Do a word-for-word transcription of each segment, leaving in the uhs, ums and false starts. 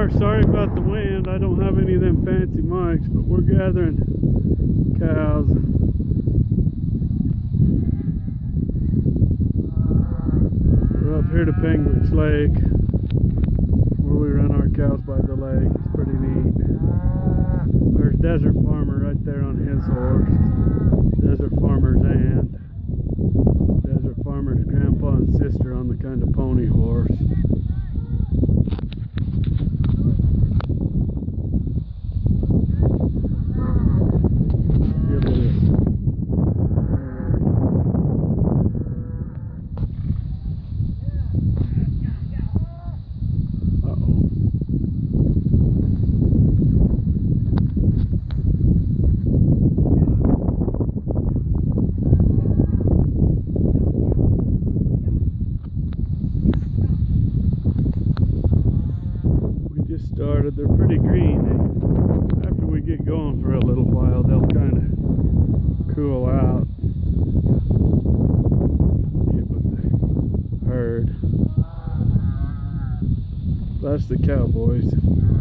there. Sorry about the wind. I don't have any of them fancy mics, but we're gathering cows. We're up here to Penguich Lake, where we run our cows by the lake. It's pretty neat. There's Desert Farmer right there on his horse. Desert Farmer's aunt. Desert Farmer's grandpa and sister on the kind of pony horse. Started. They're pretty green. After we get going for a little while, they'll kind of cool out. Get with the herd. That's the cowboys.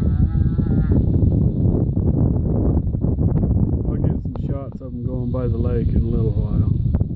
I'll get some shots of them going by the lake in a little while.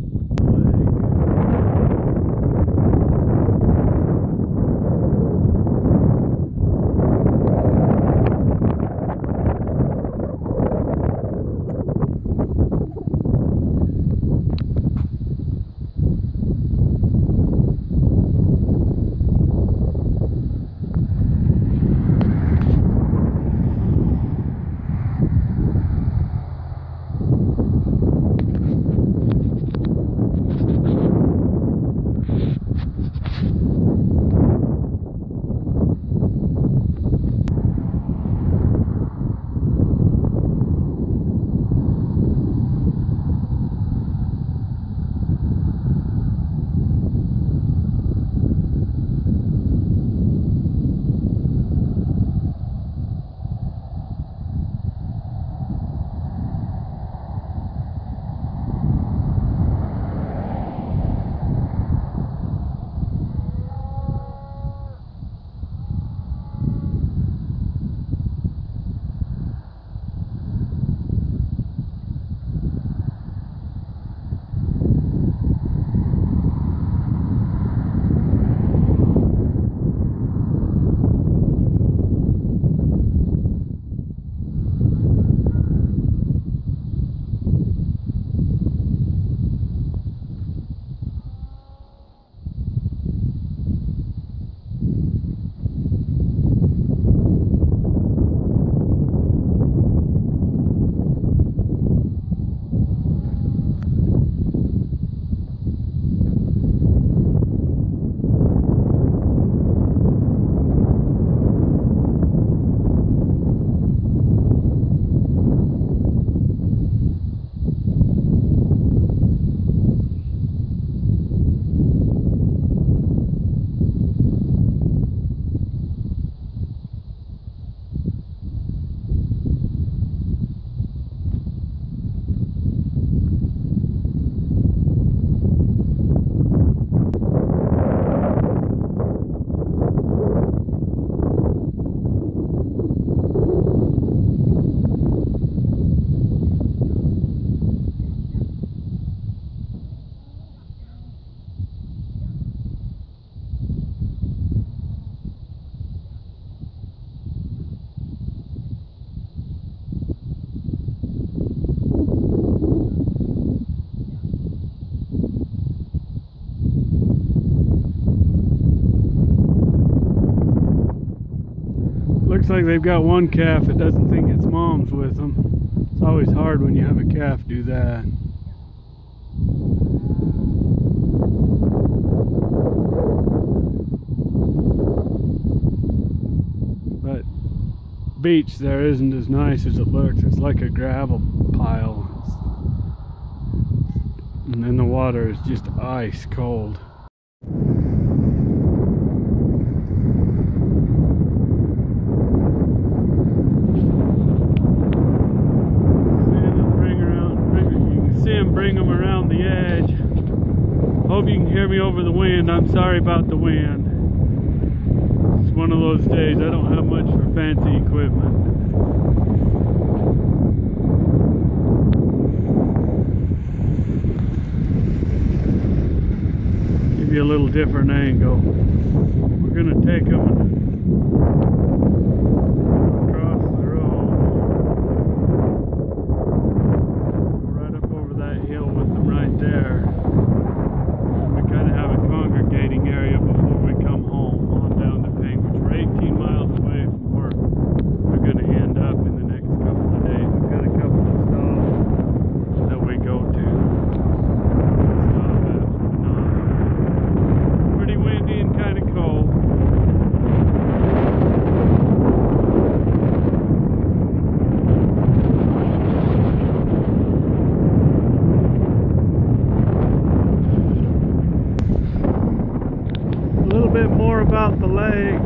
Looks like they've got one calf that doesn't think its mom's with them. It's always hard when you have a calf do that. But beach there isn't as nice as it looks. It's like a gravel pile. And then the water is just ice cold. Bring them around the edge. Hope you can hear me over the wind. I'm sorry about the wind. just one of those days. I don't have much for fancy equipment. Give you a little different angle. We're gonna take them across the road. Go right up over that hill with them right there. We kind of have a congregating area before we come home on down to Panguitch. We're eighteen miles away from where we're going to end up in the next couple of days. We've got a couple of stops that we go to. Stop at Phenom. Pretty windy and kind of cold. More about the lake.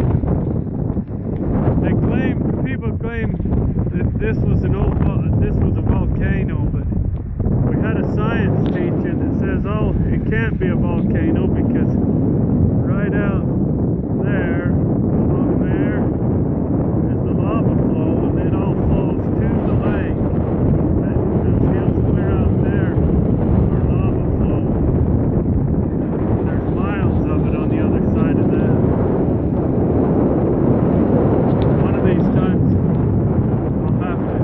They claim, people claim that this was an old, this was a volcano, but we had a science teacher that says, oh, it can't be a volcano because right out there, along there, is the lava flow, and it all flows to the lake. That, those hills clear out there are lava flow. There's miles of it on the other side of that. One of these times I'll have to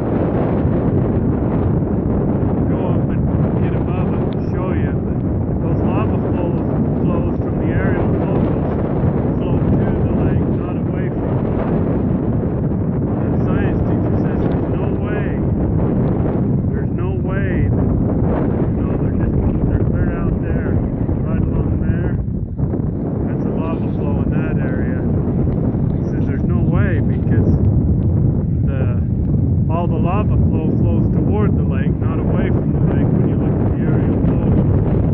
go up and get above it to show you, but those lava flows, flows from the aerial photos flow to the lake, not away from it. And the science teacher says there's no way, there's no way that, you know, they're just, they're clear out there, right along there. That's a lava flow in that area. He says there's no way because the all the lava flow flows toward the lake, not away from the lake when you look at the aerial photos.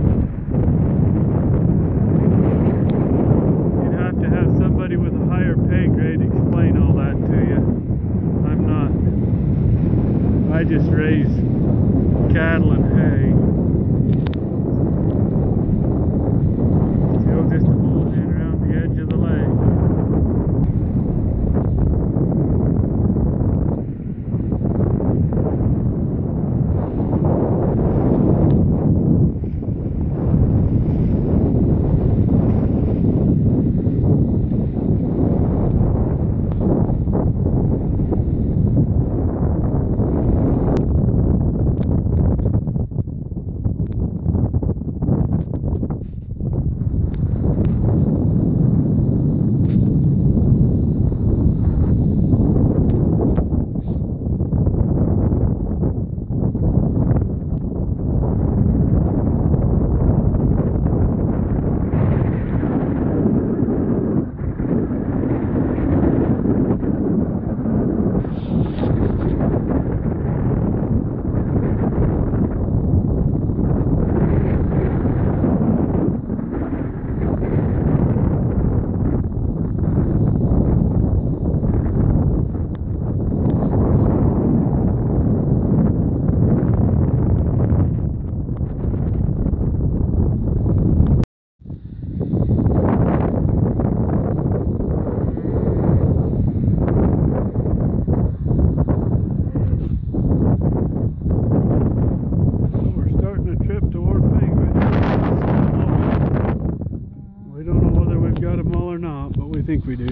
You'd have to have somebody with a higher pay grade explain all that to you. I'm not. I just raise cattle and hay. Still just a moseying around the edge of the lake. I think we do.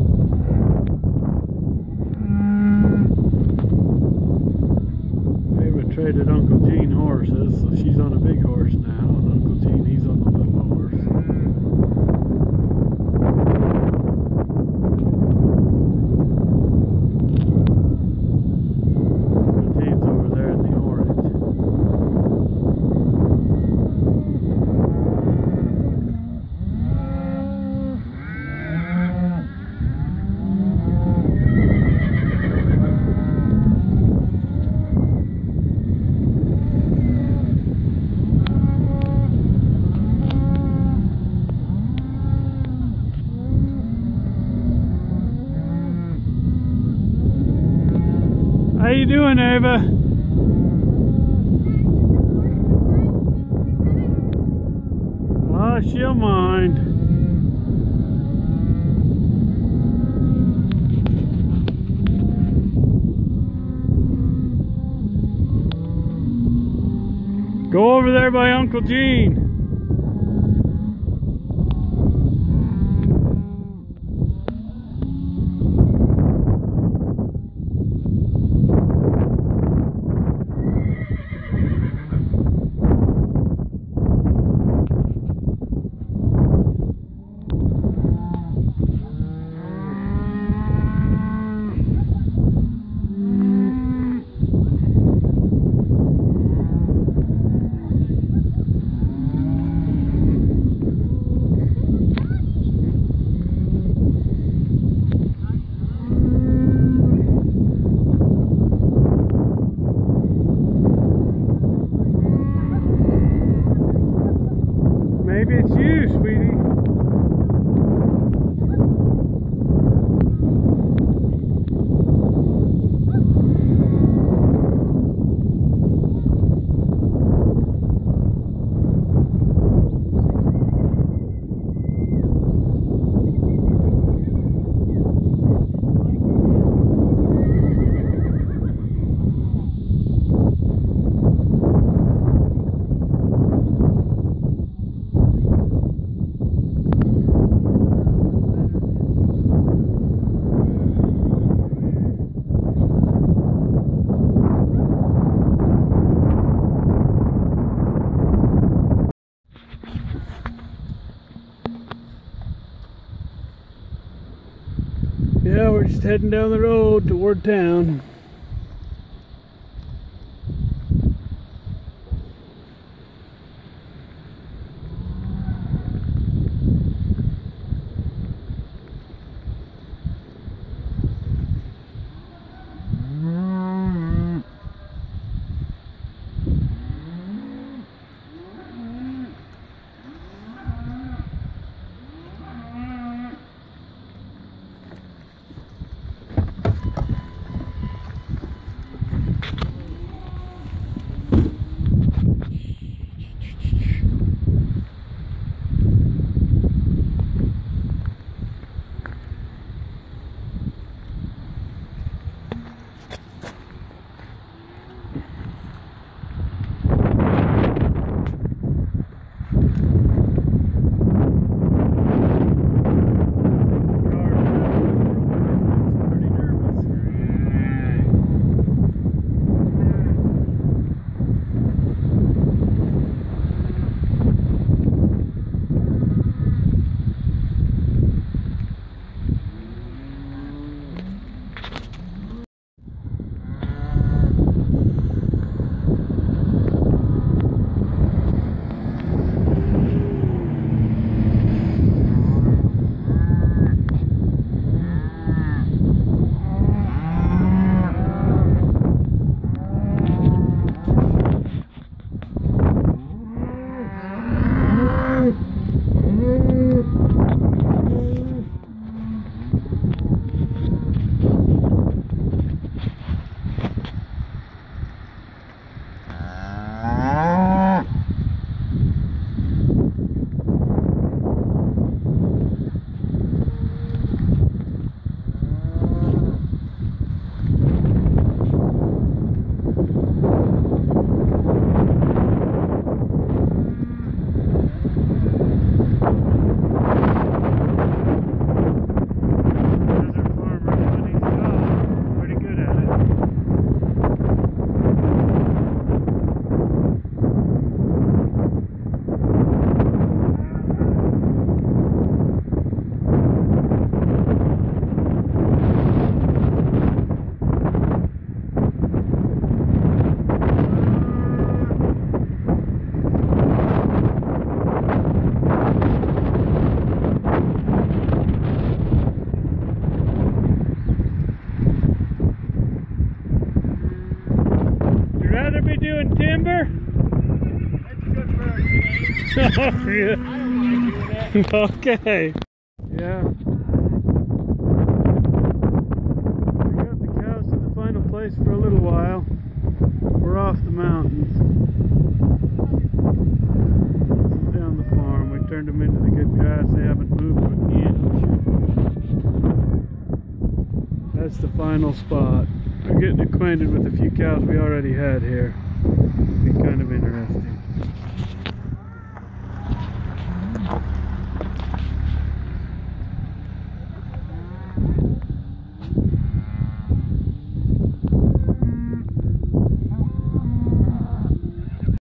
Ava traded Uncle Gene horses, so she's on a big horse now, and Uncle Gene, he's on the little horse. Uncle Gene's over there in the orange. How you doing, Ava? Oh, she'll mind. over there by Uncle Gene. Maybe it's you, sweetie. Yeah, we're just heading down the road toward town. Timber? That's good for a change. Oh, yeah. I don't mind doing that. Okay. Yeah. We got the cows to the final place for a little while. We're off the mountains. Down the farm. We turned them into the good grass. They haven't moved an inch. That's the final spot. We're getting acquainted with a few cows we already had here. Be kind of interesting.